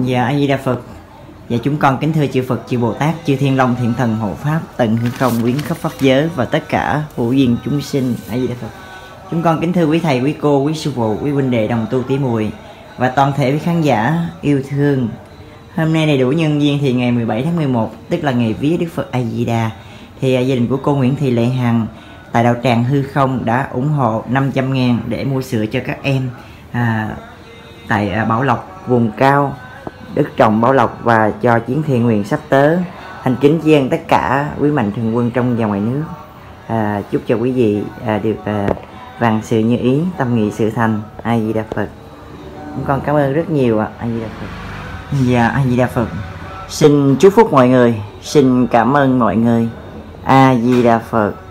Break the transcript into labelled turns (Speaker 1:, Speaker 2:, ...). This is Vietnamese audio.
Speaker 1: Dạ A Di Đà Phật. Dạ chúng con kính thưa chư Phật, chư Bồ Tát, chư Thiên Long Thiện Thần hộ pháp, tận hư không quyến khắp pháp giới và tất cả hữu duyên chúng sinh. A Di Đà Phật. Chúng con kính thưa quý thầy, quý cô, quý sư phụ, quý huynh đệ đồng tu tỷ muội và toàn thể quý khán giả yêu thương. Hôm nay đầy đủ nhân duyên thì ngày 17 tháng 11, tức là ngày vía Đức Phật A Di Đà, thì gia đình của cô Nguyễn Thị Lệ Hằng tại đạo tràng Hư Không đã ủng hộ 500.000 để mua sữa cho các em tại Bảo Lộc vùng cao, đất trồng Bảo Lộc, và cho chuyến thiện nguyện sắp tới. Thành kính tri ân tất cả quý mạnh thường quân trong và ngoài nước. Chúc cho quý vị được vạn sự như ý, tâm nghị sự thành. A Di Đà Phật. Chúng con cảm ơn rất nhiều ạ. A Di Đà Phật. Dạ A Di Đà Phật. Xin chúc phúc mọi người, xin cảm ơn mọi người. A Di Đà Phật.